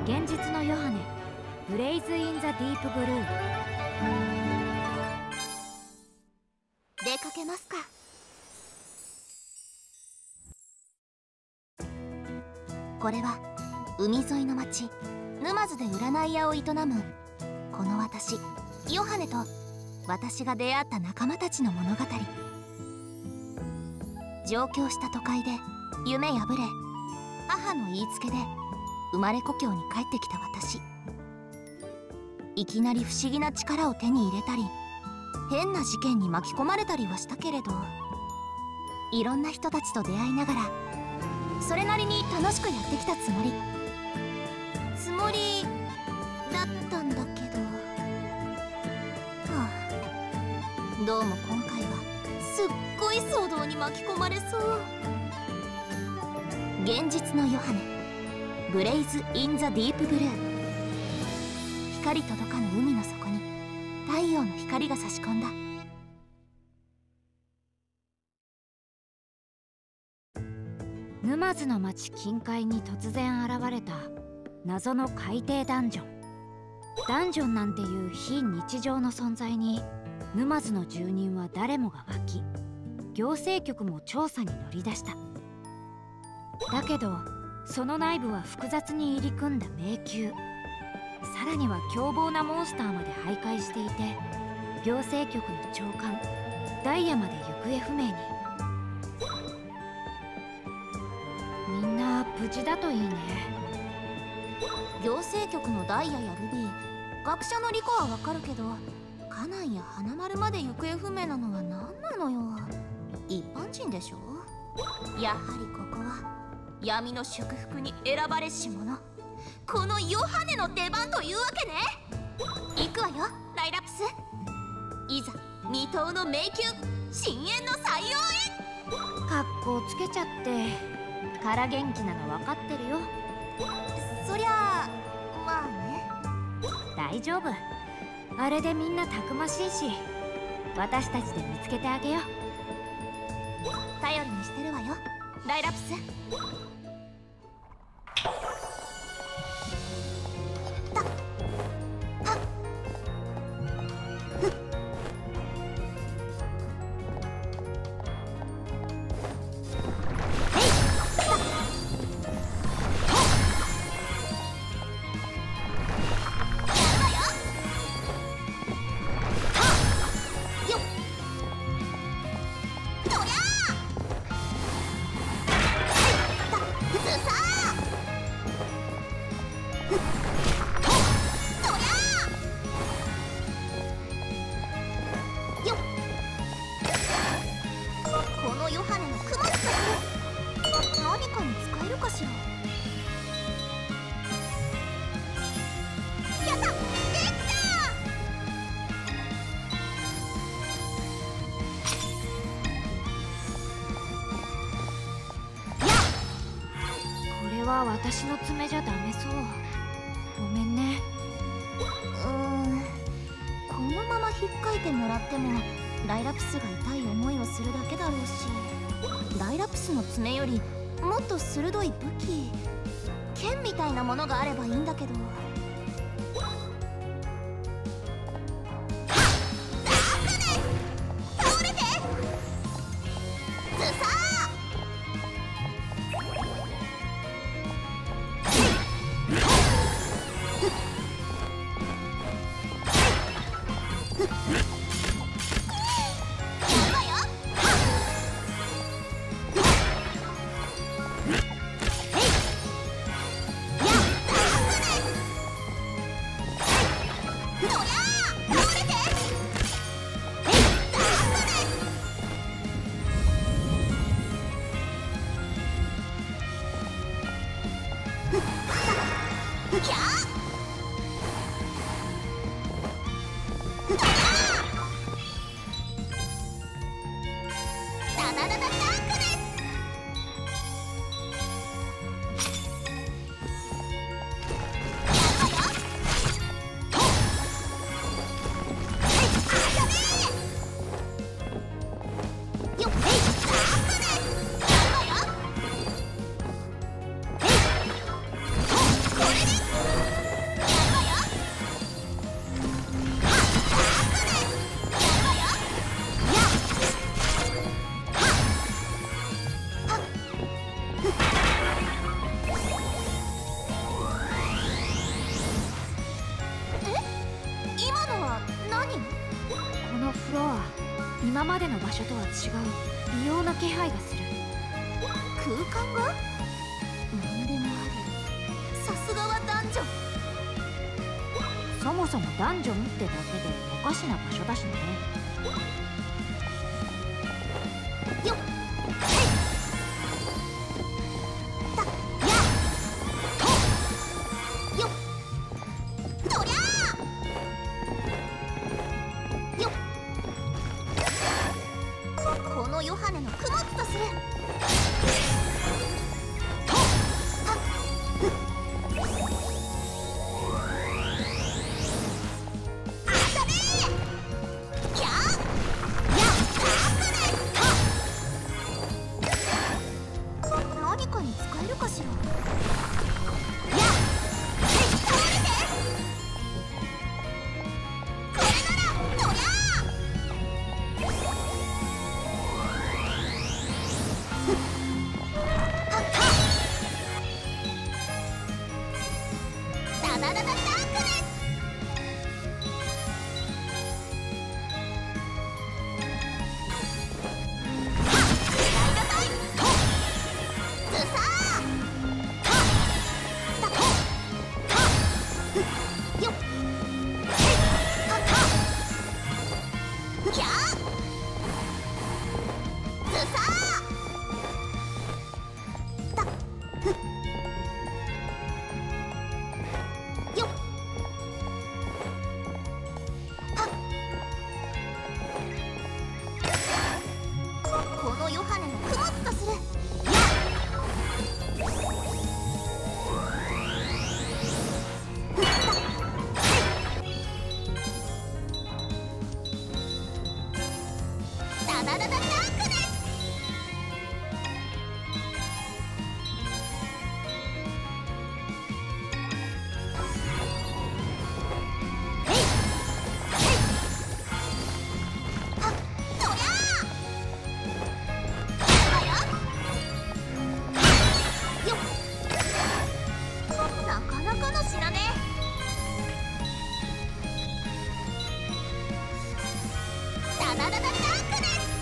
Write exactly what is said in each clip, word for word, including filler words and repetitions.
現実のヨハネ、ブレイズ・イン・ザ・ディープブルー。 出かけますか。これは海沿いの町沼津で占い屋を営むこの私ヨハネと私が出会った仲間たちの物語。上京した都会で夢破れ、母の言いつけで生まれ故郷に帰ってきた私。いきなり不思議な力を手に入れたり変な事件に巻き込まれたりはしたけれど、いろんな人たちと出会いながらそれなりに楽しくやってきたつもりつもりだったんだけど、はあ、どうも今回はすっごい騒動に巻き込まれそう。現実のヨハネ、ブレイズ・イン・ザ・ディープブルー。光届かぬ海の底に太陽の光が差し込んだ。 沼津の町近海に突然現れた謎の海底ダンジョン。ダンジョンなんていう非日常の存在に沼津の住人は誰もが沸き、行政局も調査に乗り出した。だけどその内部は複雑に入り組んだ迷宮、さらには凶暴なモンスターまで徘徊していて、行政局の長官ダイヤまで行方不明に。みんな無事だといいね。 行政局のダイヤやルビー、学者のリコはわかるけど、カナンや花丸まで行方不明なのは何なのよ。一般人でしょ。やはりここは闇の祝福に選ばれし者、このヨハネの出番というわけね。行くわよライラプス。いざ未踏の迷宮深淵の採用へ。 格好つけちゃってから元気なの分かってるよ。 そりゃあまあね。 大丈夫、あれでみんなたくましいし、私たちで見つけてあげよう。 頼りにしてるわよライラプス。 私の爪じゃダメそう。ごめんね。 うーん、このまま引っかいてもらってもライラプスが痛い思いをするだけだろうし、ライラプスの爪よりもっと鋭い武器、剣みたいなものがあればいいんだけど。 フロア、今までの場所とは違う異様な気配がする。 空間が何でもある。さすがはダンジョン。 そもそもダンジョンってだけでおかしな場所だしね。 よっ、たやとよっ、とりゃよっ、このヨハネの供物とする。とはっあたれやや何かに使えるかしら。やっへい倒れて。これならとりゃはっはダダダダダークネス。このヨハネの供物とする。ダダダダダークネス。へいへいはっとりゃよっ、なかなかの品ね。ダダダダダークネス。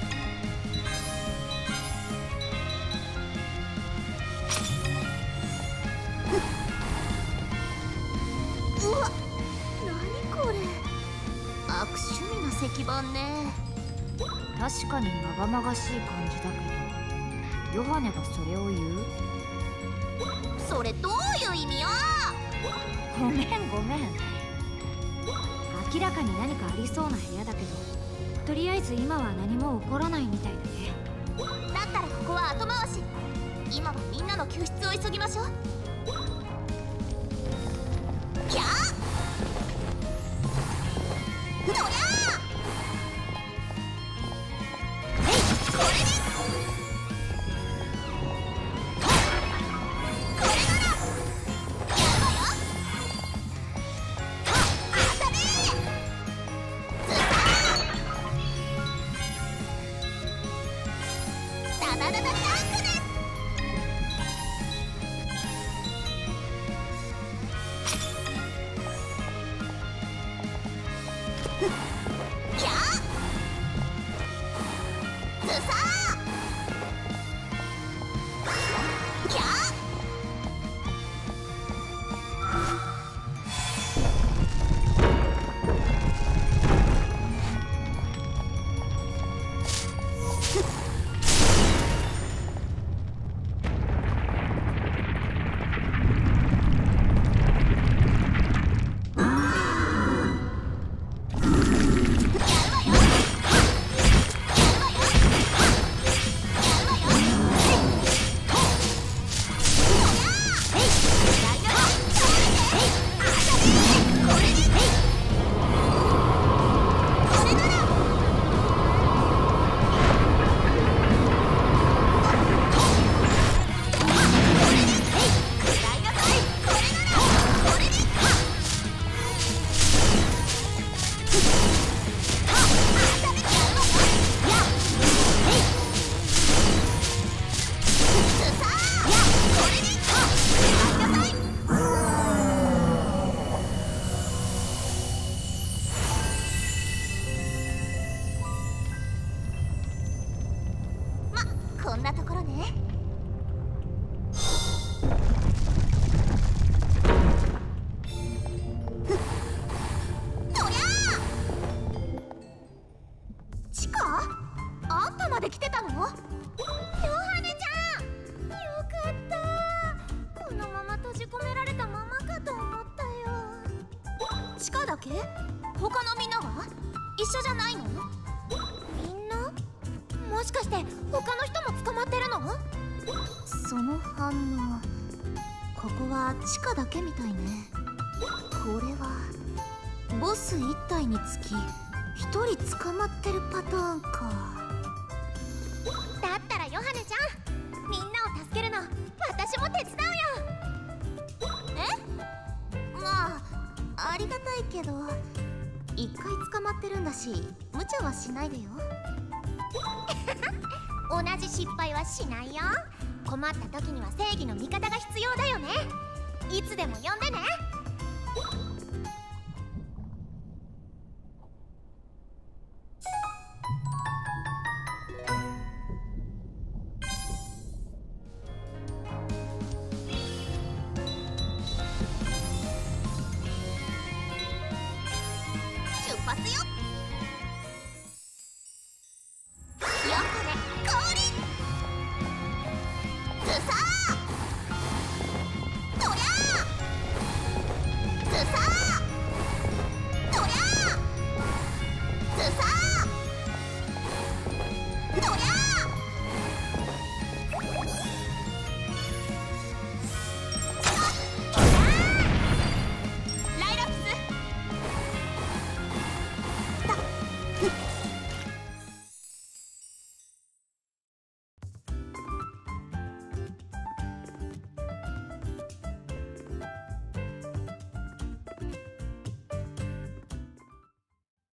うわ、何これ。悪趣味な石板ね。 確かにまがまがしい感じだけど、ヨハネがそれを言う？ それどういう意味よ。 ごめんごめん。明らかに何かありそうな部屋だけど、とりあえず今は何も起こらないみたいだね。 だったらここは後回し。今はみんなの救出を急ぎましょう。やあとりゃへいこれです。とこれならやるわよ。はあたれズターダダダダダークネス。 け？他のみんなは一緒じゃないの？みんな？もしかして他の人も捕まってるの？その反応、ここは地下だけみたいね。これはボスいったいにつきひとり捕まってるパターンか。だったらヨハネちゃん、みんなを助けるの私も手伝うよ。え？まあありがたいけど、一回捕まってるんだし無茶はしないでよ。同じ失敗はしないよ。困った時には正義の味方が必要だよね。いつでも呼んでね。